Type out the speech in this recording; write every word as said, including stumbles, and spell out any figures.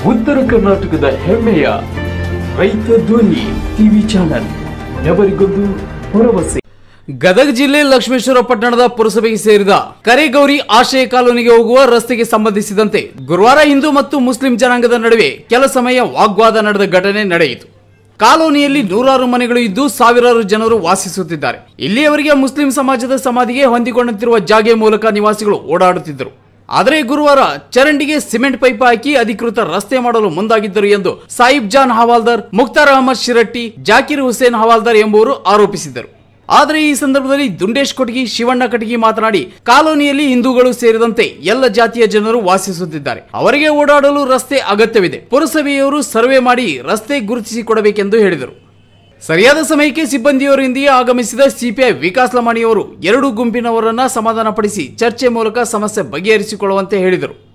ಉತ್ತರ ಕರ್ನಾಟಕದ ಹೆಮ್ಮೆಯ ರೈತ ಧ್ವನಿ ಟಿವಿ ಚಾನೆಲ್ ఎవరిಗೊಂದು ಭರವಸೆ. ಗದಗ ಜಿಲ್ಲೆ ಲಕ್ಷ್ಮೇಶ್ವರ ಪಟ್ಟಣದ ಪುರಸಭೆಗೆ ಸೇರಿದ ಕರೇಗೌರಿ ಆಶ್ರಯ ಕಾಲೋನಿಗೆ ಹೋಗುವ ರಸ್ತೆಗೆ ಸಂಬಂಧಿಸಿದಂತೆ ಗುರುವಾರ ಹಿಂದೂ ಮತ್ತು ಮುಸ್ಲಿಂ ಜನಾಂಗದ ನಡುವೆ ಕೆಲ ಸಮಯ ವಾಗ್ವಾದ ನಡೆದ ಘಟನೆ ನಡೆಯಿತು. ಕಾಲೋನಿಯಲ್ಲಿ ನೂರಾರು ಮನೆಗಳು ಇದ್ದು ಸಾವಿರಾರು ಜನರು ವಾಸಿಸುತ್ತಿದ್ದಾರೆ. ಇಲ್ಲಿಯವರೆಗೆ ಮುಸ್ಲಿಂ ಸಮಾಜದ ಸಮಾಧಿಗೆ ಹೊಂದಿಕೊಂಡಂತಿರುವ ಜಾಗೆ ಮೂಲಕ ನಿವಾಸಿಗಳು ಓಡಾಡುತ್ತಿದ್ದರು. ಆದರೆ ಗುರುವಾರ ಚರಂಡಿಗೆ ಸಿಮೆಂಟ್ ಪೈಪ್ ಹಾಕಿ ಅಧಿಕೃತ ರಸ್ತೆ ಮಾಡಲು ಮುಂದಾಗಿದ್ದರು ಎಂದು ಸಾಹಿಬ್ ಜಾನ್ ಹವಾಲ್ದಾರ್, ಮುಖ್ತಾರ್ ಅಹಮದ್ ಶಿರಟ್ಟಿ, ಜಾಕಿರ್ ಹುಸೇನ್ ಹವಾಲ್ದಾರ್ ಎಂಬುವರು ಆರೋಪಿಸಿದ್ದರು. ಆದರೆ ಈ ಸಂದರ್ಭದಲ್ಲಿ ದುಂಡೇಶ್ ಕೊಟಗಿ, ಶಿವಣ್ಣ ಕಟಗಿ ಮಾತನಾಡಿ, ಕಾಲೋನಿಯಲ್ಲಿ ಹಿಂದೂಗಳು ಸೇರಿದಂತೆ ಎಲ್ಲ ಜಾತಿಯ ಜನರು ವಾಸಿಸುತ್ತಿದ್ದಾರೆ. ಅವರಿಗೆ ಓಡಾಡಲು ರಸ್ತೆ ಅಗತ್ಯವಿದೆ. ಪುರಸಭೆಯವರು ಸರ್ವೆ ಮಾಡಿ ರಸ್ತೆ ಗುರುತಿಸಿಕೊಡಬೇಕೆಂದು ಹೇಳಿದರು. ಸರಿಯಾದ ಸಮಯಕ್ಕೆ ಸಿಬ್ಬಂದಿಯವರಿಂದಲೇ ಆಗಮಿಸಿದ ಸಿಪಿಐ ವಿಕಾಸ್ ಲಮಾಣಿಯವರು ಎರಡು ಗುಂಪಿನವರನ್ನ ಸಮಾಧಾನಪಡಿಸಿ ಚರ್ಚೆ ಮೂಲಕ ಸಮಸ್ಯೆ ಬಗೆಹರಿಸಿಕೊಳ್ಳುವಂತೆ ಹೇಳಿದರು.